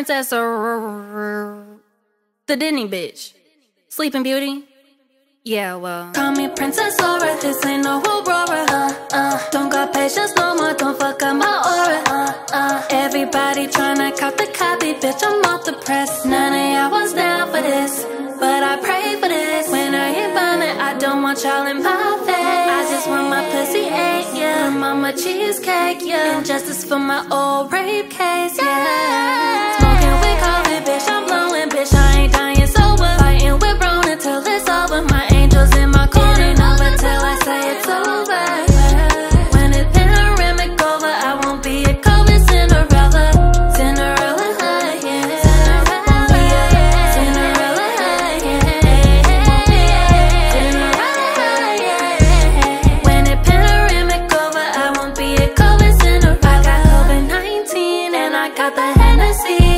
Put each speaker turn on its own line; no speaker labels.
Princess the Disney bitch. Sleeping Beauty? Yeah, well. Call me Princess Aura, this ain't no Aurora. Don't got patience no more, don't fuck up my aura. Everybody tryna cop the copy, bitch, I'm off the press. None of y'all was down for this, but I pray for this. When I ain't buying, I don't want y'all in my face. I just want my pussy ate, yeah. My mama cheesecake, yeah. Injustice for my old rape case, yeah. Smoking with COVID, bitch, I'm blowing, bitch, I ain't dying sober. Fighting with Brown until it's over. My angels in my corner, ain't over till I say it's over. When it's panoramic over, I won't be a COVID Cinderella. Cinderella, yeah. Cinderella, yeah. When it panoramic over, I won't be a COVID Cinderella. I got COVID-19 and I got the Hennessy.